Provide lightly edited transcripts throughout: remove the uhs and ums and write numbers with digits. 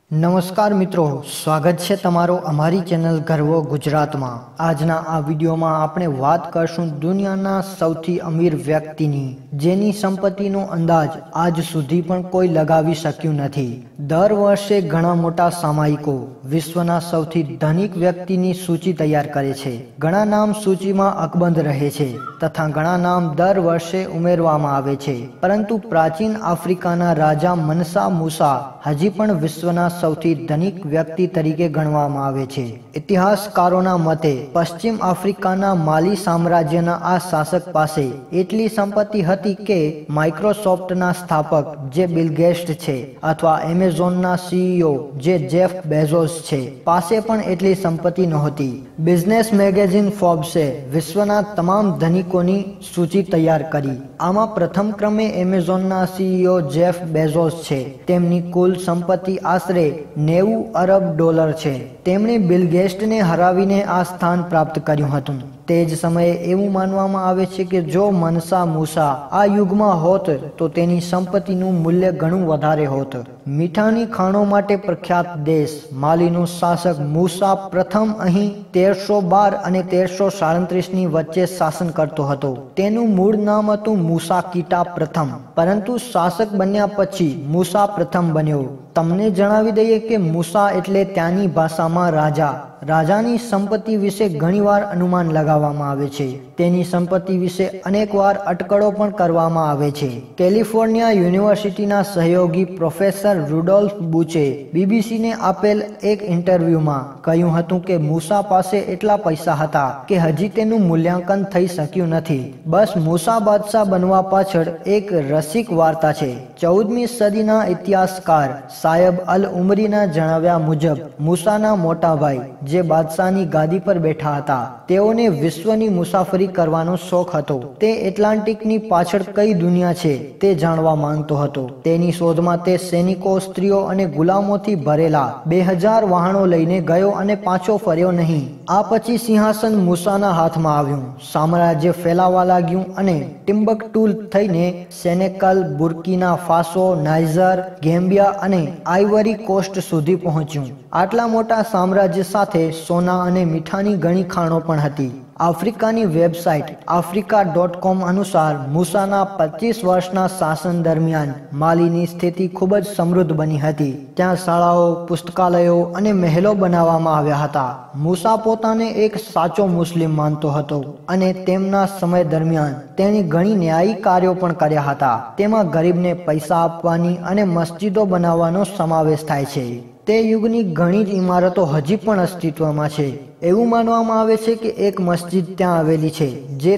નમસ્કાર મિત્રો, સ્વાગત છે તમારો અમારી ચેનલ ગર્વ ગુજરાતમાં। આજના આ વિડીયોમાં આપણે વાત કરશું દુનિયાના સૌથી અમીર વ્યક્તિની, જેની સંપત્તિનો અંદાજ આજ સુધી પણ કોઈ લગાવી શક્યું નથી। દર વર્ષે ઘણા મોટા સામાયિકો વિશ્વના સૌથી ધનિક વ્યક્તિની સૂચિ તૈયાર કરે છે। ઘણા નામ સૂચિમાં અકબંધ રહે છે તથા ઘણા નામ દર વર્ષે ઉમેરવામાં આવે છે, પરંતુ પ્રાચીન આફ્રિકાના રાજા મનસા મૂસા હજી પણ વિશ્વના સૌથી ધનિક વ્યક્તિ તરીકે ગણવામાં આવે છે। ઇતિહાસકારોના મતે પશ્ચિમ આફ્રિકાના માલી સામ્રાજ્યના આ શાસક પાસે એટલી સંપત્તિ હતી કે માઇક્રોસોફ્ટના સ્થાપક જે બિલ ગેટ્સ છે અથવા એમેઝોનના સીઈઓ જે જેફ બેઝોસ છે પાસે પણ એટલી સંપત્તિ નહોતી। બિઝનેસ મેગેઝિન ફોર્બ્સે વિશ્વના તમામ ધનિકોની સૂચિ તૈયાર કરી। આમાં પ્રથમ ક્રમે એમેઝોનના સીઈઓ જેફ બેઝોસ છે। તેમની કુલ સંપત્તિ આશરે $90 અરબ છે। તેમણે બિલ ગેટ્સને હરાવીને આ સ્થાન પ્રાપ્ત કર્યું હતું। તે જ સમયે એવું માનવામાં આવે છે કે જો મનસા મૂસા આ યુગમાં હોત તો તેની સંપત્તિનું મૂલ્ય ઘણું વધારે હોત। મીઠાની ખાણો માટે પ્રખ્યાત દેશ માલીનો શાસક મૂસા પ્રથમ અહીં 1312 અને 1337ની વચ્ચે શાસન કરતો હતો। તેનું મૂળ નામ હતું મૂસા કીટા પ્રથમ, પરંતુ શાસક બન્યા પછી મૂસા પ્રથમ બન્યો। તમને જણાવી દઈએ કે મૂસા એટલે ત્યાંની ભાષામાં રાજા। રાજાની સંપત્તિ વિશે ઘણીવાર અનુમાન લગાવવામાં આવે છે। તેની સંપત્તિ વિશે અનેકવાર અટકળો પણ કરવામાં આવે છે। કેલિફોર્નિયા યુનિવર્સિટીના સહયોગી પ્રોફેસર રુડોલ્ફ બુચે બીબીસીને આપેલ એક ઇન્ટરવ્યુમાં કહ્યું હતું કે મૂસા પાસે એટલા પૈસા હતા કે હજી તેનું મૂલ્યાંકન થઈ શક્યું નથી। બસ મૂસા બાદશાહ બનવા પાછળ એક રસિક વાર્તા છે। 14મી સદીના ઇતિહાસકાર સાયબ અલ ઉમરીના જણાવ્યા મુજબ મૂસાના મોટા ભાઈ જે બાદશાહની ગાદી પર બેઠા હતા, તેઓને વિશ્વની મુસાફરી કરવાનો શોખ હતો। તે એટલાન્ટિકની પાછળ કઈ દુનિયા છે તે જાણવા માંગતો હતો। તેની શોધમાં તે સૈનિકો, સ્ત્રીઓ અને ગુલામોથી ભરેલા 2000 વાહનો લઈને ગયો અને પાછો ફર્યો નહીં। આ પછી સિંહાસન મૂસાના હાથમાં આવ્યું, સામ્રાજ્ય ફેલાવા લાગ્યું અને ટિમ્બકટુ થઈને સેનેકલ, બુર્કિના ફાસો, નાઇજર, ગેમ્બિયા અને આઇવરી કોસ્ટ સુધી પહોંચ્યું। આટલા મોટા સામ્રાજ્ય સાથે સોના અને મીઠાની ઘણી ખાણો પણ હતી। આફ્રિકાની વેબસાઇટ africa.com અનુસાર મૂસાના 25 વર્ષના શાસન દરમિયાન માલીની સ્થિતિ ખૂબ જ સમૃદ્ધ બની હતી। ત્યાં શાળાઓ, પુસ્તકાલયો અને મહેલો બનાવવામાં આવ્યા હતા। મૂસા પોતાને એક સાચો મુસ્લિમ માનતો હતો અને તેમના સમય દરમિયાન તેણે ઘણી ન્યાયી કાર્યો પણ કર્યા હતા। તેમાં ગરીબને પૈસા આપવાની અને મસ્જિદો બનાવવાનો સમાવેશ થાય છે। તે યુગની ઘણી જ ઇમારતો હજી પણ અસ્તિત્વમાં છે। એવું માનવામાં આવે છે કે એક મસ્જિદ ત્યાં આવેલી છે જે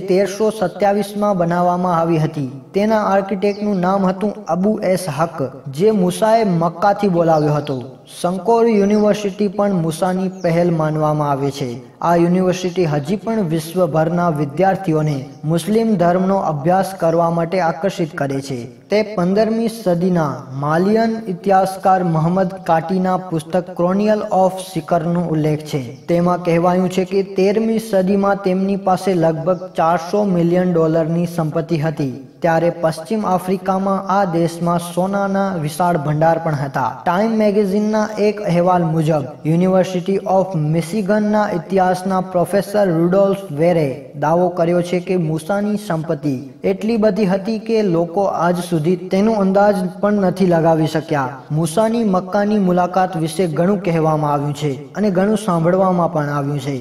1327માં બનાવવામાં આવી હતી। તેના આર્કિટેક્ટનું નામ હતું અબુ એસ હક, જે મૂસાએ મક્કાથી બોલાવ્યો હતો। સંકોર યુનિવર્સિટી પણ મૂસાની પહેલ માનવામાં આવે છે। આ યુનિવર્સિટી હજી પણ વિશ્વભરના વિદ્યાર્થીઓને મુસ્લિમ ધર્મનો અભ્યાસ કરવા માટે આકર્ષિત કરે છે। તે 15મી સદીના માલિયન ઇતિહાસકાર મોહમ્મદ કાટીના પુસ્તક ક્રોનિકલ ઓફ સિકરનો ઉલ્લેખ છે। તેમાં કહેવાયું છે કે 13મી સદીમાં તેમની પાસે લગભગ $400 મિલિયન સંપત્તિ હતી। ત્યારે પશ્ચિમ આફ્રિકામાં આ દેશમાં સોનાના વિશાળ ભંડાર પણ હતા। ટાઈમ મેગેઝિનના એક અહેવાલ મુજબ યુનિવર્સિટી ઓફ મિશિગનના ઇતિહાસના પ્રોફેસર રુડોલ્ફ વેરે દાવો કર્યો છે કે મૂસાની સંપત્તિ એટલી બધી હતી કે લોકો આજ સુધી તેનો અંદાજ પણ નથી લગાવી શક્યા। મૂસાની મક્કાની મુલાકાત વિશે ઘણું કહેવામાં આવ્યું છે અને ઘણું સાંભળવામાં પણ આવ્યું છે।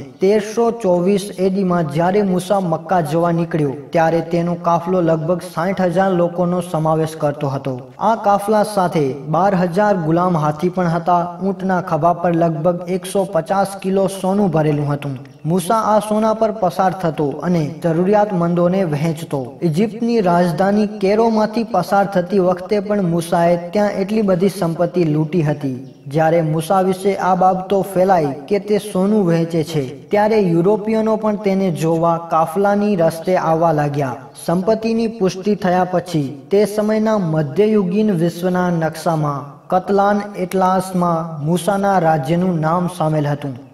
1324 એડીમાં જ્યારે મૂસા મક્કા જવા નીકળ્યો ત્યારે તેનો કાફલો લગભગ 60,000 લોકોનો સમાવેશ કરતો હતો। આ કાફલા સાથે 12,000 ગુલામ હાથી પણ હતા। ઊંટના ખભા પર લગભગ 150 કિલો સોનું ભરેલું હતું। મૂસા આ સોના પર પસાર થતો અને જરૂરિયાતમંદોને વહેંચતો। ઇજિપ્તની રાજધાની કેરોમાંથી પસાર થતી વખતે પણ મૂસાએ ત્યાં એટલી બધી સંપત્તિ લૂંટી હતી। જ્યારે મૂસા વિશે આ બાબતો ફેલાઈ કે તે સોનું વહેંચે છે, ત્યારે યુરોપિયનો પણ તેને જોવા કાફલાની રસ્તે આવવા લાગ્યા। સંપત્તિની પુષ્ટિ થયા પછી તે સમયના મધ્યયુગીન વિશ્વના નકશામાં કતલાન એટલાસમાં મૂસાના રાજ્યનું નામ સામેલ હતું।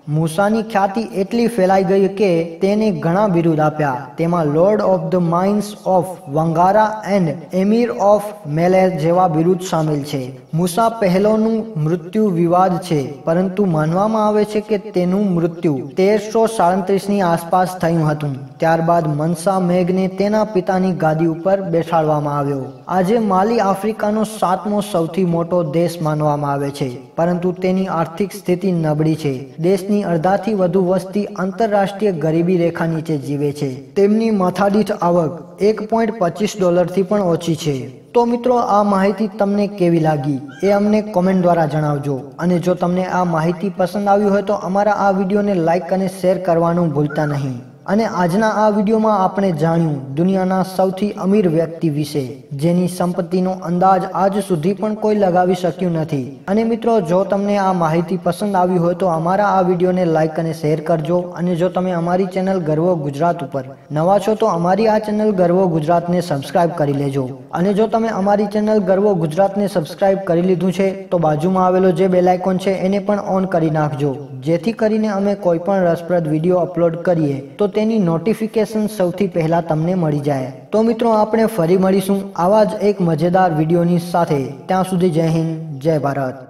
મૂસાની ખ્યાતિ એટલી ફેલાઈ ગઈ કે તેને ઘણા બિરુદ આપ્યા. તેમાં lord of the mines of Wangara and emir of Melle જેવા બિરુદ સામેલ છે. મૂસા પહેલોનું મૃત્યુ વિવાદ છે, પરંતુ માનવામાં આવે છે કે તેનું મૃત્યુ 1337ની આસપાસ થયું હતું. ત્યારબાદ મનસા મેઘને તેના પિતાની ગાદી ઉપર બેસાડવામાં આવ્યો. આજે માલી આફ્રિકાનો 7મો સૌથી મોટો દેશ માનવામાં આવે છે, પરંતુ તેની આર્થિક સ્થિતિ નબળી છે. દેશની અડધાથી વધુ વસ્તી આંતરરાષ્ટ્રીય ગરીબી રેખા નીચે જીવે છે. તેમની માથાદીઠ આવક $1.25 પણ ઓછી છે. તો મિત્રો, આ માહિતી તમને કેવી લાગી એ અમને કોમેન્ટ દ્વારા જણાવજો. અને જો તમને આ માહિતી પસંદ આવી હોય તો અમારા આ વિડીયોને લાઈક અને શેર કરવાનું ભૂલતા નહીં. અને આજના આ વિડીયોમાં આપણે જાણ્યું દુનિયાના સૌથી અમીર વ્યક્તિ વિશે, જેની સંપત્તિનો અંદાજ આજ સુધી પણ કોઈ લગાવી શક્યું નથી. અને મિત્રો, જો તમને આ માહિતી પસંદ આવી હોય તો અમારા આ વિડીયોને લાઈક અને શેર કરજો. અને જો તમે અમારી ચેનલ ગર્વ ગુજરાત ઉપર નવા છો તો અમારી આ ચેનલ ગર્વ ગુજરાતને સબસ્ક્રાઇબ કરી લેજો. અને જો તમે અમારી ચેનલ ગર્વ ગુજરાતને સબસ્ક્રાઇબ કરી લીધું છે તો બાજુમાં આવેલો જે બેલ આઇકોન છે એને પણ ઓન કરી નાખજો, જેથી કરીને અમે કોઈ પણ રસપ્રદ વિડીયો અપલોડ કરીએ તો તેની નોટિફિકેશન સૌથી પહેલા તમને મળી જાય. તો મિત્રો, આપણે ફરી મળીશું આવા જ એક મજેદાર વિડીયોની સાથે. ત્યાં સુધી જય હિન્દ, જય ભારત.